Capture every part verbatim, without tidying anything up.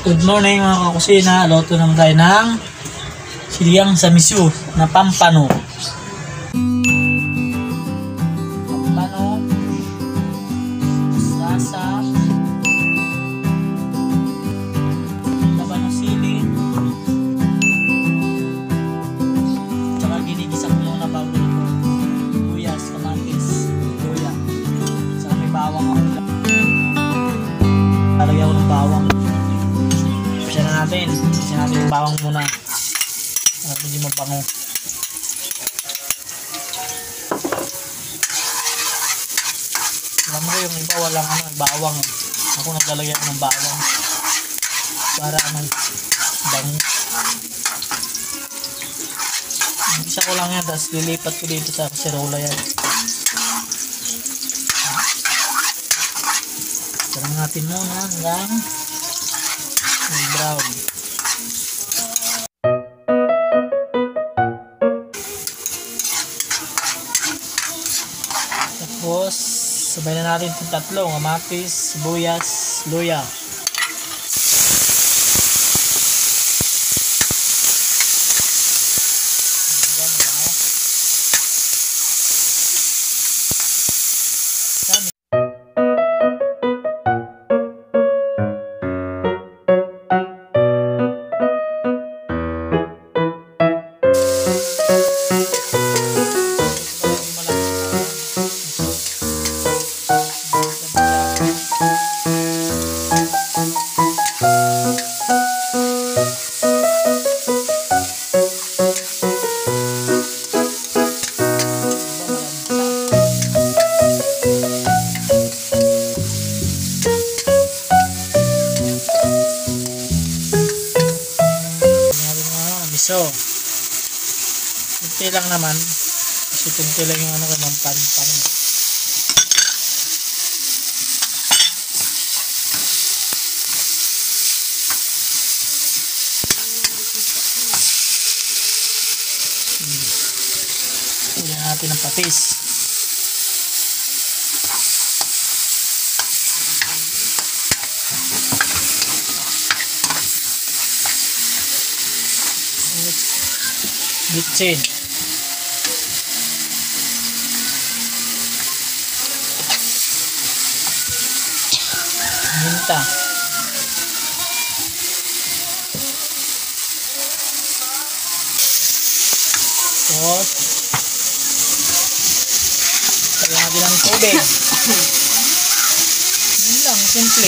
Good morning mga kakusina. Luto naman tayo ng siligang sa miso na pampano. Pampano, sasa, laban ng sili, tsaka ginigisa ko muna bago ito. Luyas, kamatis, luya, tsaka may bawang ako. Lalagyan ko ng bawang. Isa na natin. Isa natin yung bawang muna. Para hindi mabango. Alam mo yung iba walang ano, bawang. Ako naglalagyan ng bawang. Para ano, bango. Isa ko lang yan. Tapos lilipat ko dito sa kaserola yan. Sarang natin muna hanggang brown. Tapos sabay na natin itong tatlo, kamatis, sibuyas, luya. So, kunti lang naman kasi kunti lang yung ano kay pan-pan. Kunin natin ang patis. Bitsin. Minta. Tapos kaya natin ang tubig. Yun lang, simple.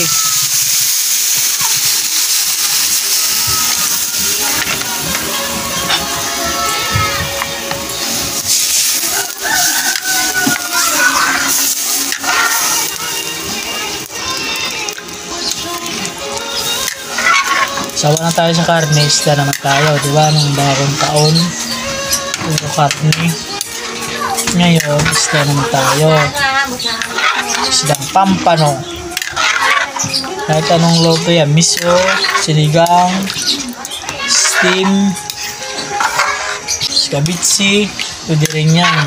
Sawa na tayo sa karne, isda naman tayo, di ba? Nung bagong taon, puro karne. Ngayon, isda naman tayo. Isdang pampano. Kahit anong luto yan, miso, sinigang, steam, skabitsi, pwede rin yan.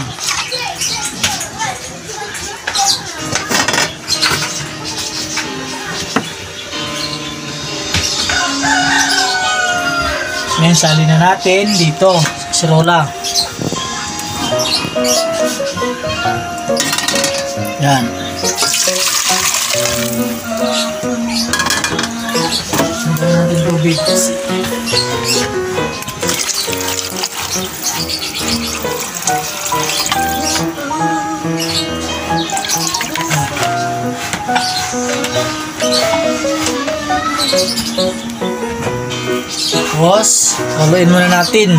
Ngayon, sali na natin dito sa kaserola. Yan. Sali natin tubig. Tapos, haluin muna natin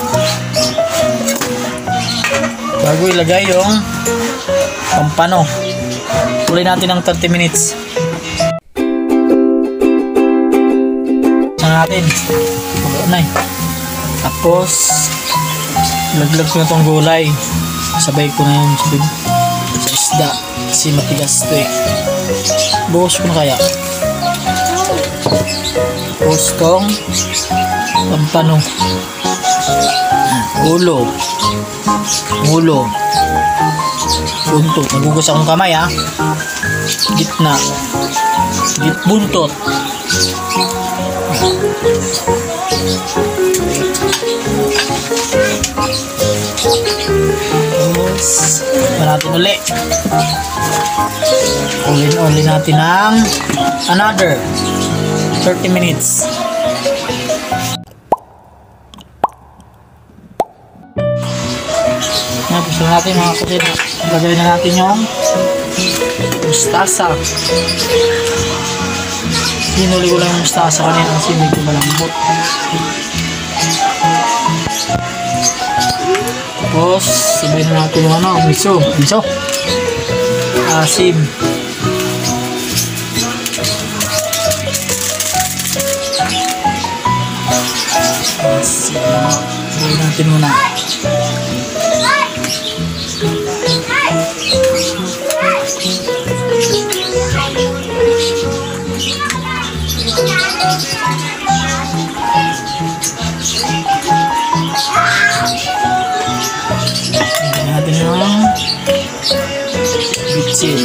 bago ilagay yung pampano. Tuloy natin ng thirty minutes. Saan natin? Haluin na eh. Tapos, laglag ko na itong gulay. Sabay ko na yung sabay sa isda kasi matigas ito eh. Buhos ko na kaya. Buhos kong pampano, ulo, ulo, buntot. Nagugas akong kamay ha. Gitna, git buntot, Tapos, pa natin uli. Ulin-uli natin ng another thirty minutes. Tapos na natin mga kusina. Gagawin na natin yung mustasa. Hinuli ko lang yung mustasa kanina kasi medyo malambot. Tapos, sabihin na natin yung ano, miso. Miso. Asim. Asim. Sabihin natin muna. Natin yung bitsin.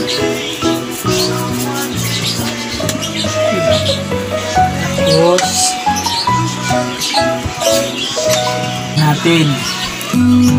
Tapos natin